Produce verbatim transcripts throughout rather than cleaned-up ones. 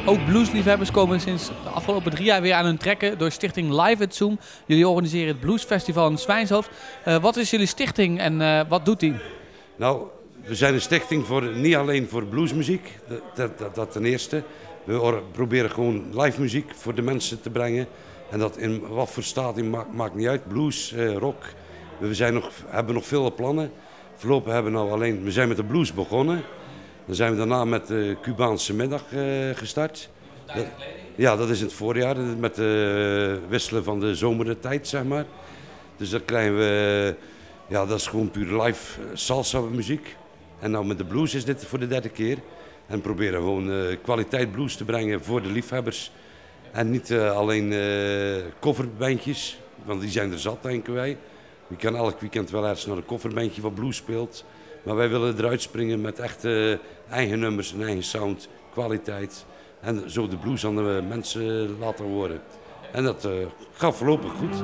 Ook bluesliefhebbers komen sinds de afgelopen drie jaar weer aan hun trekken door stichting Live at Zoom. Jullie organiseren het Bluesfestival in Zwijnshoofd. Uh, wat is jullie stichting en uh, wat doet die? Nou, we zijn een stichting voor, niet alleen voor bluesmuziek, dat, dat, dat ten eerste. We proberen gewoon live muziek voor de mensen te brengen. En dat in wat voor stadium maakt, maakt niet uit, blues, uh, rock. We zijn nog, hebben nog veel plannen. Voorlopig hebben we nou alleen, we zijn met de blues begonnen. Dan zijn we daarna met de Cubaanse middag uh, gestart. Dat, ja, dat is in het voorjaar, met het uh, wisselen van de zomertijd, zeg maar. Dus dat krijgen we, ja, dat is gewoon puur live salsa muziek. En nou met de blues is dit voor de derde keer. En proberen gewoon uh, kwaliteit blues te brengen voor de liefhebbers. En niet uh, alleen uh, coverbandjes, want die zijn er zat, denken wij. Je kan elk weekend wel ergens naar een coverbandje wat blues speelt. Maar wij willen eruit springen met echte eigen nummers, een eigen sound, kwaliteit. En zo de blues aan de mensen laten horen. En dat uh, gaat voorlopig goed.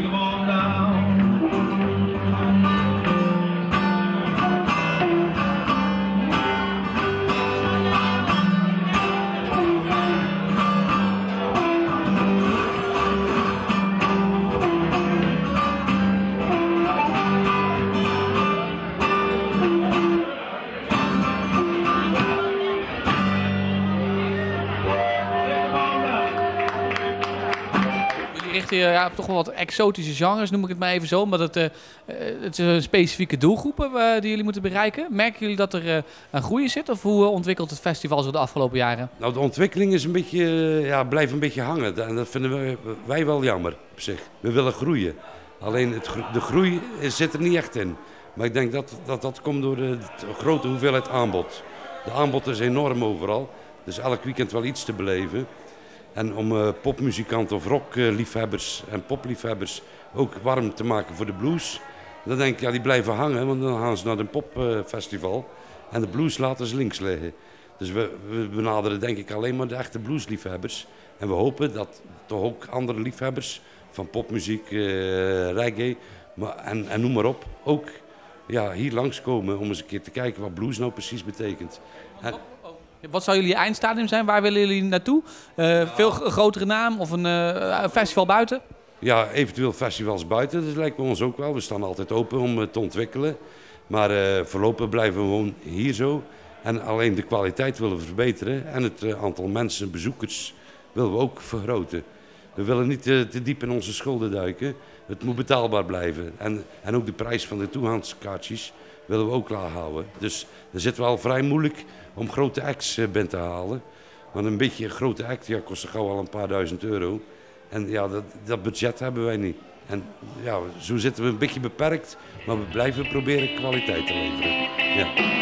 Richten ja, toch wel wat exotische genres, noem ik het maar even zo. Omdat het, uh, het is een specifieke doelgroepen uh, die jullie moeten bereiken. Merken jullie dat er uh, een groei in zit? Of hoe uh, ontwikkelt het festival zo de afgelopen jaren? Nou, de ontwikkeling is een beetje, uh, ja, blijft een beetje hangen. En dat vinden wij, wij wel jammer op zich. We willen groeien. Alleen het, de groei zit er niet echt in. Maar ik denk dat dat, dat komt door de, de grote hoeveelheid aanbod. De aanbod is enorm overal. Dus elk weekend wel iets te beleven. En om uh, popmuzikanten of rockliefhebbers en popliefhebbers ook warm te maken voor de blues. Dan denk ik, ja, die blijven hangen, want dan gaan ze naar een popfestival. Uh, en de blues laten ze links liggen. Dus we, we benaderen denk ik alleen maar de echte bluesliefhebbers. En we hopen dat toch ook andere liefhebbers van popmuziek, uh, reggae maar, en, en noem maar op, ook ja, hier langskomen om eens een keer te kijken wat blues nou precies betekent. En, wat zou jullie eindstadium zijn? Waar willen jullie naartoe? Uh, ja. Veel grotere naam of een uh, festival buiten? Ja, eventueel festivals buiten. Dat lijkt ons ook wel. We staan altijd open om uh, te ontwikkelen. Maar uh, voorlopig blijven we gewoon hier zo. En alleen de kwaliteit willen we verbeteren. En het uh, aantal mensen, bezoekers, willen we ook vergroten. We willen niet uh, te diep in onze schulden duiken. Het moet betaalbaar blijven. En, en ook de prijs van de toegangskaartjes willen we ook laag houden. Dus dat zit wel vrij moeilijk om grote acts binnen te halen. Want een beetje een grote act ja, kost gauw al een paar duizend euro. En ja, dat, dat budget hebben wij niet. En ja, zo zitten we een beetje beperkt, maar we blijven proberen kwaliteit te leveren. Ja.